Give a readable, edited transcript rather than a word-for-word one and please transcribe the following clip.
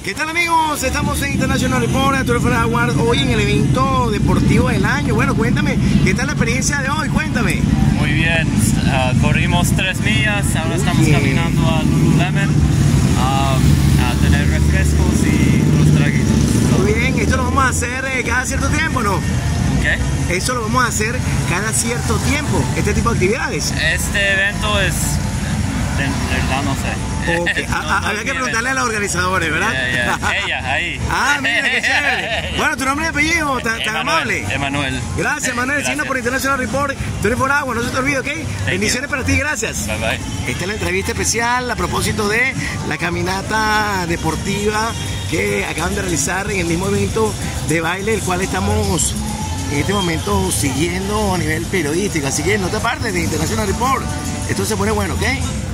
¿Qué tal, amigos? Estamos en International Report, Tour of Award, hoy en el evento deportivo del año. Bueno, cuéntame, ¿qué tal la experiencia de hoy? Cuéntame. Muy bien, corrimos 3 millas, ahora estamos caminando a Lululemon a tener refrescos y unos traguitos. Muy bien, esto lo vamos a hacer cada cierto tiempo, ¿no? ¿Qué? Eso lo vamos a hacer cada cierto tiempo, este tipo de actividades. Este evento es... de verdad no sé. Okay. Había que preguntarle a los organizadores, ¿verdad? Ella, ahí. Ah, mira, qué chévere. Bueno, tu nombre y apellido, tan amable. Emanuel. Gracias, Manuel, signo por International Report, Tour of Award, no se te olvide, ¿ok? Bendiciones para ti, gracias. Bye bye. Esta es la entrevista especial a propósito de la caminata deportiva que acaban de realizar en el mismo evento de baile, el cual estamos en este momento siguiendo a nivel periodístico. Así que no te apartes de International Report. Esto se pone bueno, ¿ok?